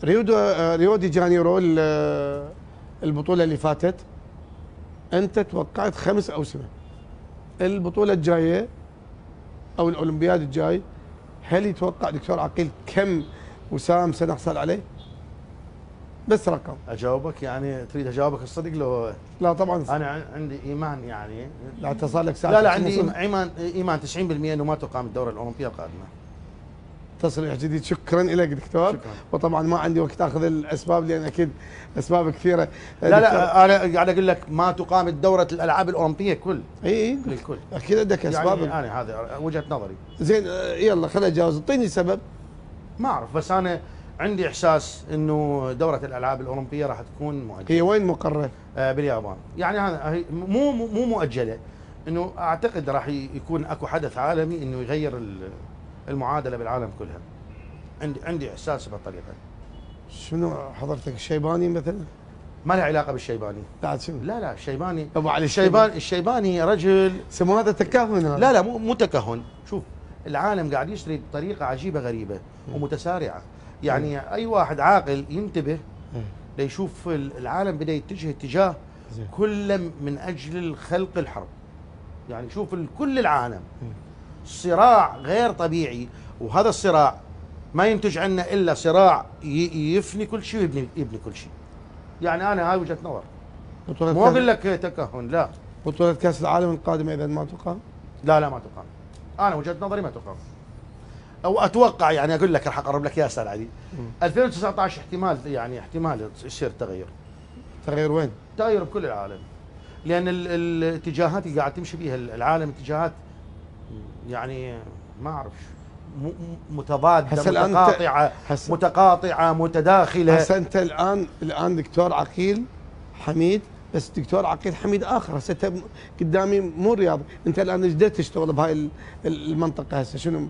ريو دي جانيرو البطوله اللي فاتت انت توقعت 5 أوسمة. البطوله الجايه او الاولمبياد الجاي، هل يتوقع دكتور عقيل كم وسام سنحصل عليه؟ بس رقم. اجاوبك يعني تريد اجاوبك الصدق لو؟ لا طبعا. انا عندي ايمان يعني. لا تصل لك ساعه. لا عندي ايمان 90% انه ما تقام الدوره الاولمبيه القادمه. تصريح جديد، شكرا لك دكتور. شكرا. وطبعا ما عندي وقت اخذ الاسباب لان اكيد اسباب كثيره. لا انا قاعد اقول لك ما تقام الدوره الالعاب الاولمبيه كل. اي للكل. اكيد عندك اسباب. يعني انا هذا وجهه نظري. زين يلا خليني اجاوز، اعطيني سبب. ما اعرف، بس انا عندي احساس انه دوره الالعاب الاولمبيه راح تكون مؤجله. هي وين مقرة؟ باليابان. يعني هذا مو مؤجله، انه اعتقد راح يكون اكو حدث عالمي انه يغير المعادله بالعالم كلها. عندي احساس بهالطريقه. شنو حضرتك الشيباني مثلا؟ ما له علاقه بالشيباني. لا شنو؟ لا الشيباني ابو علي الشيباني رجل سمو هذا تكهن هذا. لا مو تكهن. شوف العالم قاعد يشتري بطريقه عجيبه غريبه ومتسارعه. يعني اي واحد عاقل ينتبه ليشوف العالم بدا يتجه اتجاه كله من اجل خلق الحرب. يعني شوف كل العالم صراع غير طبيعي، وهذا الصراع ما ينتج عنه الا صراع يفني كل شيء ويبني كل شيء. يعني انا هاي وجهه نظر، مو اقول لك تكهن. لا بطولة كأس العالم القادمة اذا ما تقام؟ لا ما تقام. انا وجهه نظري ما تقام، او اتوقع. يعني اقول لك راح اقرب لك يا استاذ علي. 2019 احتمال يصير تغيير وين؟ تغير بكل العالم، لان الاتجاهات اللي قاعد تمشي فيها العالم اتجاهات يعني ما اعرف متضاده متقاطعه متداخله. هسه انت الان دكتور عقيل حميد، بس دكتور عقيل حميد اخر. هسه انت قدامي مو رياضي، انت الان ايش تشتغل بهاي المنطقه هسه؟ شنو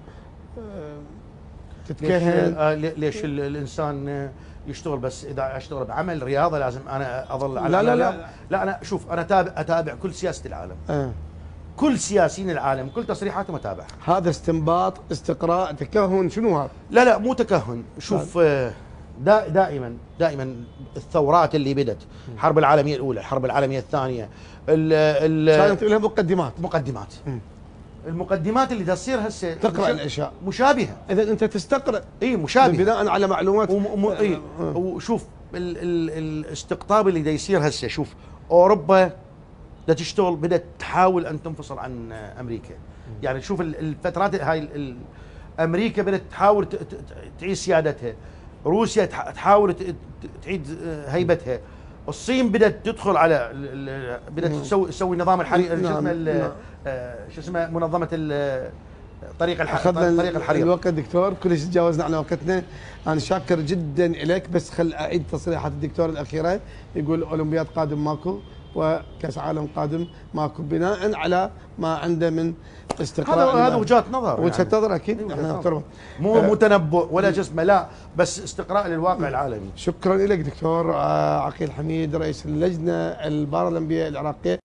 تتكهن؟ ليش الانسان يشتغل؟ بس اذا اشتغل بعمل رياضه لازم انا اظل على لا انا شوف، انا اتابع كل سياسه العالم. كل سياسيين العالم كل تصريحاتهم اتابعها. هذا استنباط، استقراء، تكهن، شنو هذا؟ لا مو تكهن. شوف دائما الثورات اللي بدت، الحرب العالميه الاولى، الحرب العالميه الثانيه، كانت لها مقدمات. المقدمات اللي تصير هسه تقرا الاشياء مشابهه. اذا انت تستقرا مشابهه بناء على معلومات. وشوف الاستقطاب اللي دا يصير هسه. شوف اوروبا دا تشتغل، بدات تحاول ان تنفصل عن امريكا. يعني شوف الفترات هاي امريكا بدات تحاول تعيد سيادتها، روسيا تحاول تعيد هيبتها، الصين بدات تدخل على بدات تسوي نظام الحريق. شو اسمه منظمه طريق الحريق. الوقت دكتور كلش تجاوزنا على وقتنا. انا شاكر جدا لك، بس خل اعيد تصريحات الدكتور الاخيره. يقول اولمبياد قادم ماكو وكاس عالم قادم ماكو، بناء على ما عنده من استقراء. هذا وجهه نظر. وجهه نظر اكيد احنا نحترمها. مو تنبؤ ولا جسمه، لا بس استقراء للواقع العالمي. شكرا لك دكتور عقيل حميد، رئيس اللجنه البارالمبيه العراقيه.